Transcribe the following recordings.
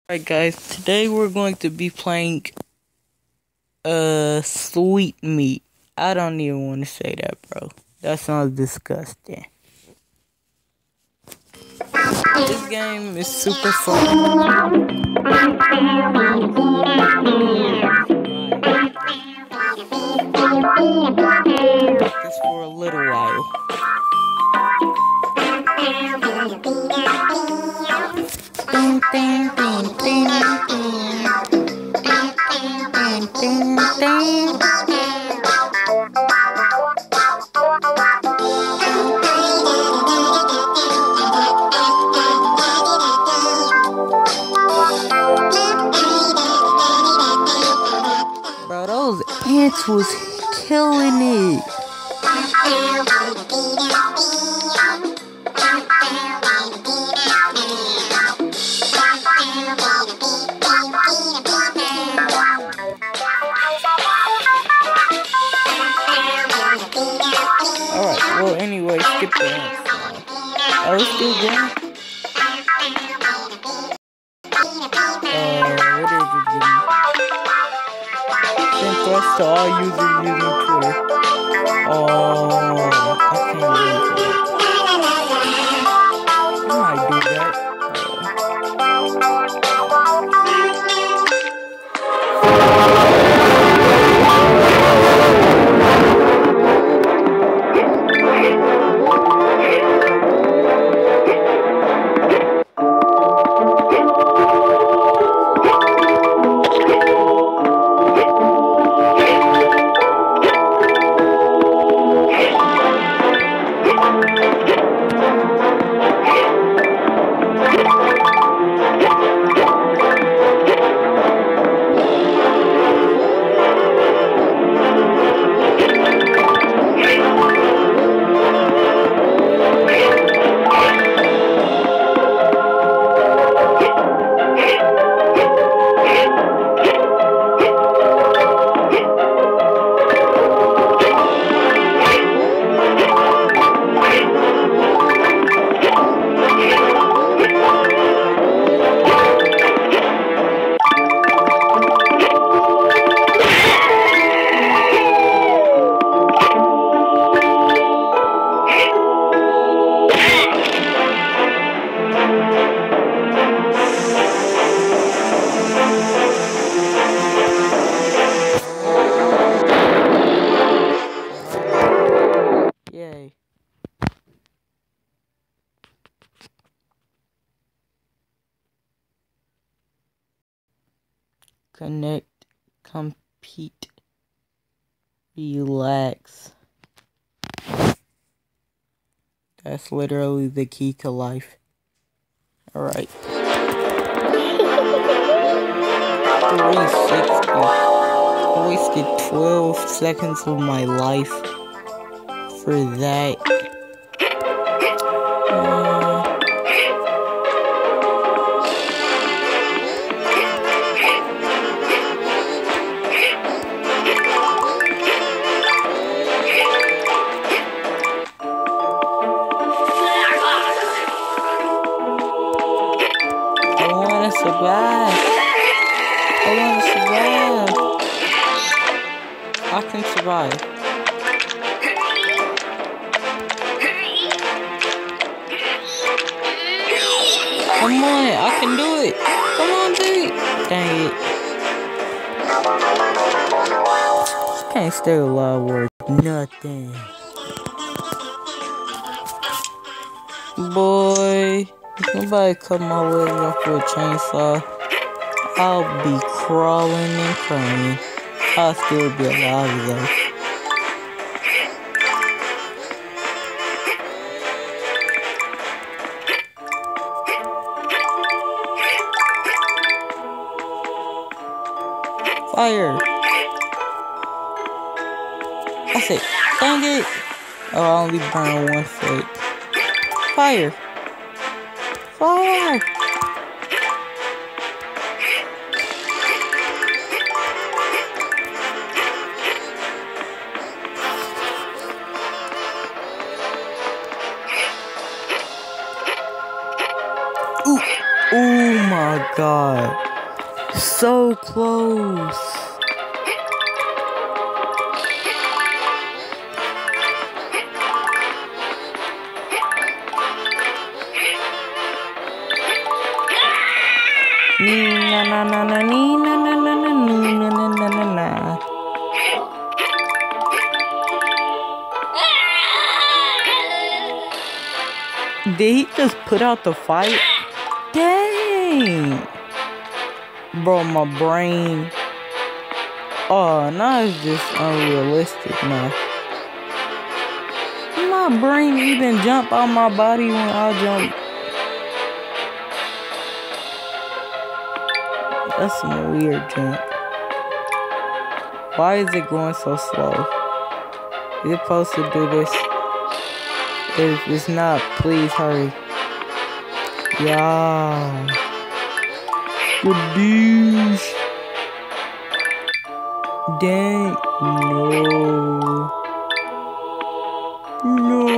Alright guys, today we're going to be playing sweet meat. I don't even want to say that, bro. That sounds disgusting. This game is super fun. Just for a little while. Bro, those ants was killing it. Alright, well anyway, skip the ants. Are we still going? What is it getting? Send threats to all users using Twitter. I can't wait for that. I might do that. Yay. Connect, compete, relax. That's literally the key to life. Alright. 360. I wasted 12 seconds of my life for that. I wanna survive. I can survive. Come on, I can do it. Come on, dude. Dang it. Can't stay alive worth nothing. Boy, if nobody cut my leg off with a chainsaw, I'll be crawling and crying. I'll still be alive though. Fire! That's it. Dang it! Oh, I only burned one foot. Fire! Fire! Ooh. Oh my god. So close. Na na na na na na na na na na na na. Did he just put out the fight? Dang! Bro, my brain. Oh, now it's just unrealistic now. My brain even jump out my body when I jump. That's some weird jump. Why is it going so slow? Is it supposed to do this? If it's not, please hurry. Yeah. Good douche. Dang. No. No.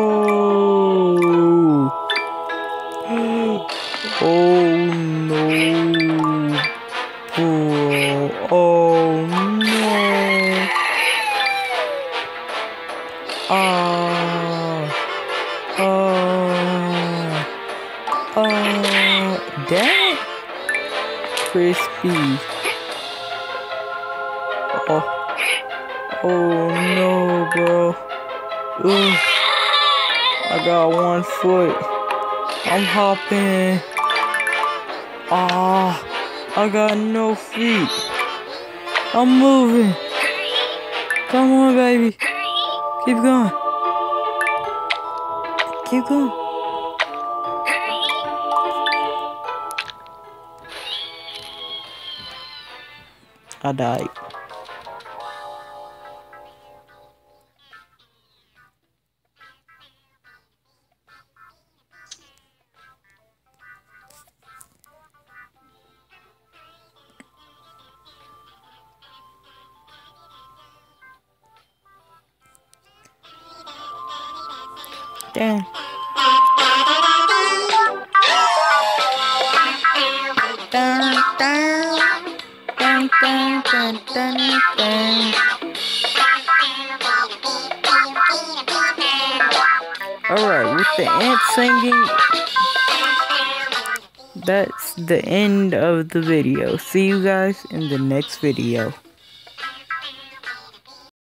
Oh no. Oh no. That crispy. Oh no, bro. Ooh. I got 1 foot. I'm hopping. I got no feet. I'm moving. Come on, baby. Keep going. Keep going. I died. Damn. Alright, with the ant singing, that's the end of the video. See you guys in the next video.